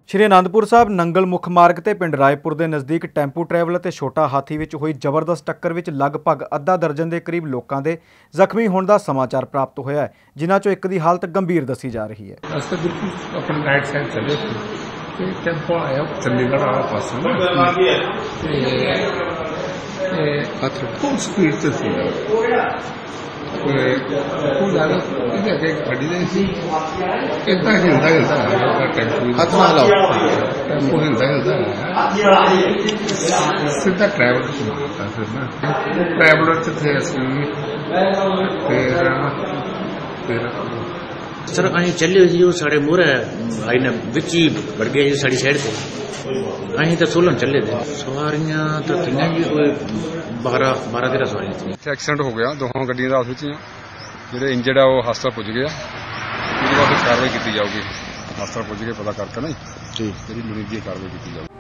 ਸ਼੍ਰੀ ਅਨੰਦਪੁਰ ਸਾਹਿਬ ਨੰਗਲ ਮੁੱਖ ਮਾਰਗ ਤੇ ਪਿੰਡ ਰਾਏਪੁਰ ਦੇ ਨਜ਼ਦੀਕ ਟੈਂਪੂ ਟਰੈਵਲ ਅਤੇ ਛੋਟਾ ਹਾਥੀ ਵਿੱਚ ਹੋਈ ਜ਼ਬਰਦਸਤ ਟੱਕਰ ਵਿੱਚ ਲਗਭਗ ਅੱਧਾ ਦਰਜਨ ਦੇ ਕਰੀਬ ਲੋਕਾਂ ਦੇ ਜ਼ਖਮੀ ਹੋਣ ਦਾ ਸਮਾਚਾਰ ਪ੍ਰਾਪਤ ਹੋਇਆ ਹੈ, ਜਿਨ੍ਹਾਂ ਚੋਂ ਇੱਕ ਦੀ ਹਾਲਤ ਗੰਭੀਰ ਦੱਸੀ ਜਾ ਰਹੀ ਹੈ। ਰਸਤੇ ਬਿਲਕੁਲ ਆਪਣੇ ਰਾਈਟ ਸਾਈਡ ਚਲੇ ਤੇ ਟੈਂਪੋ ਆਇਆ ਚੰਡੀਗੜ੍ਹ ਵਾਲਾ ਪਾਸੋਂ ਤੇ ਫੁੱਲ ਸਪੀਡ ਤੇ ਸੀ ਉਹ ਜ਼ਿਆਦਾ ਇਹਦੇ ਅੱਗੇ ਗੱਡੀ ਦੇ ਸੀ ਇੱਦਾਂ ਹਿਲਦਾ ਟੈਂਪੂ ਹੱਥ ਨਾਲ ਲਾਓ ਟੈਂਪੂ ਹਿਲਦਾ ਸਿੱਧਾ ਟਰੈਵਲਰ ਚ ਮਾਰਦਾ ਫਿਰ ਨਾ ਟਰੈਵਲਰ ਚ ਥੇ ਅਸੀਂ ਫਿਰ सर अं चले जी वो साढ़े मूहरे आई ने बिच ही बढ़ गया जी साड़ी साइड से अं तो 16 चले थे सवारियां तो थी जी कोई 12-13 सवारियां थी। एक्सीडेंट हो गया दोनों गड्डियों का आपस जो इंजर्ड है वो हस्पताल पुज गया उसके बाद कार्रवाई की जाऊगी हस्पताल पुज के पता करके ना जी लोड़ी कार्रवाई की जाऊगी।